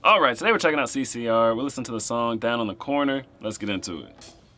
All right, today we're checking out CCR. We'll listen to the song Down on the Corner. Let's get into it.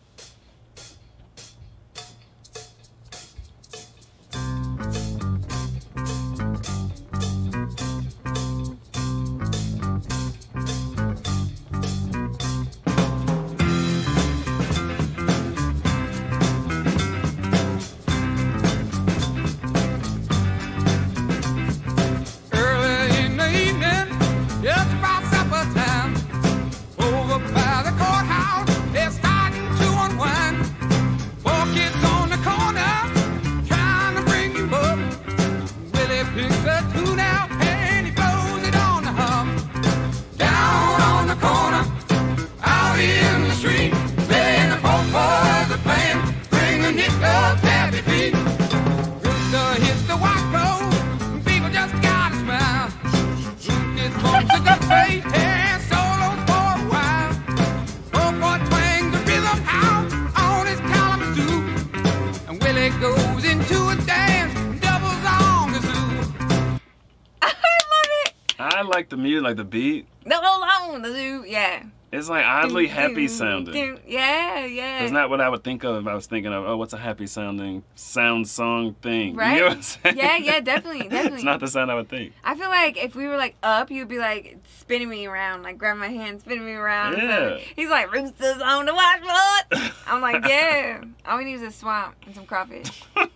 Goes into a dance, doubles on the zoo. I love it. I like the music, like the beat. Doubles on the zoo, yeah. It's like oddly happy sounding. Yeah, yeah. It's not what I would think of if I was thinking of, oh, what's a happy sounding song thing? Right? You know what I'm saying? Yeah, yeah, definitely, definitely. It's not the sound I would think. I feel like if we were like up, you'd be like spinning me around, like grab my hand, spinning me around. Yeah. He's like, roosters on the washboard. I'm like, yeah. All we need is a swamp and some crawfish.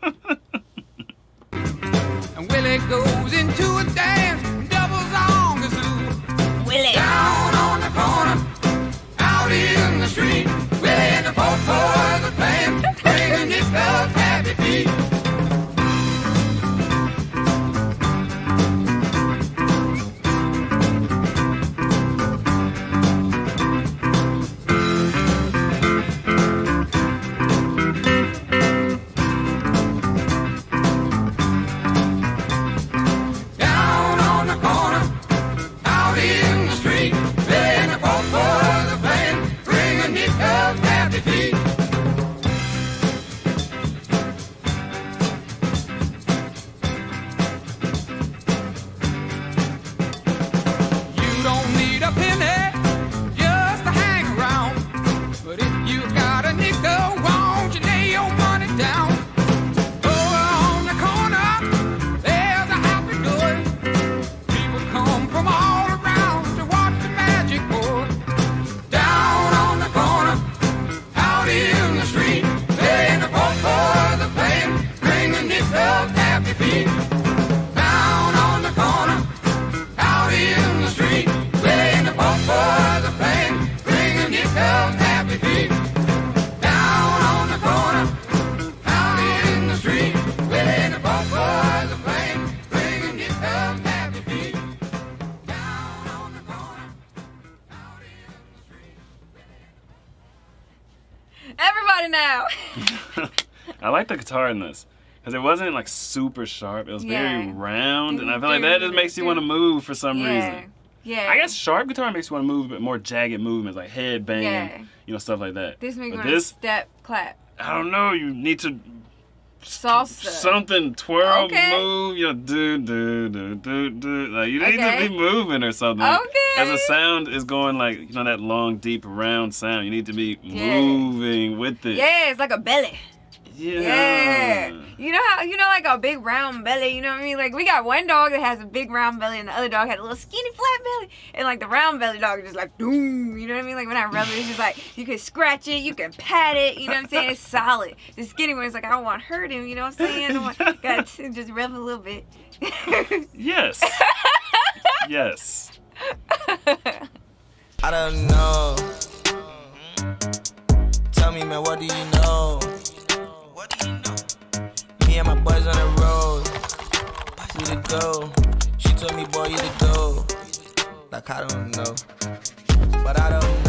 And Willie goes into a dance, doubles on the zoo. Willie. Down on the corner. Out in the street, Willie and the folk boys are playing, bringing his love happy feet. Down on the corner, out in the street, Willie and the folk boys are playing, bringing his love happy feet. You don't need a penny just to hang around, but if you got a nickel, won't you lay your money down? Over on the corner, there's a happy door. People come from all around to watch the magic pour. Down on the corner, out in the street, playing the folk boys are playing, bringing this love happy feet. Down on the corner, out in the street, playing the folk boys are playing, bringing this love happy feet. Down on the corner, out in the street, playing the folk boys are playing, bringing this love happy feet. Down on the corner, out in the street. Everybody now. I like the guitar in this. Because it wasn't like super sharp. It was very round. And I feel like that just makes you want to move for some reason. Yeah. I guess sharp guitar makes you want to move, but more jagged movements like head banging, you know, stuff like that. This makes But me want to step, clap. I don't know, you need to Salsa. something, twirl, Okay. move, you know, do. Like you need to be moving or something. Okay. As the sound is going like, you know, that long, deep, round sound, you need to be moving with it. Yeah, it's like a belly. Yeah. You know how, like a big round belly, you know what I mean? Like, we got one dog that has a big round belly and the other dog had a little skinny flat belly. And like the round belly dog is just like, doom, you know what I mean? Like when I rub it, it's just like, you can scratch it, you can pat it, you know what I'm saying? It's solid. The skinny one is like, I don't want to hurt him, you know what I'm saying? Got to just rub a little bit. Yes. Yes. I don't know. Tell me, man, what do you know? What do you know? Me and my boys on the road. We to go. She told me, boy, you to go. Like, I don't know. But I don't know.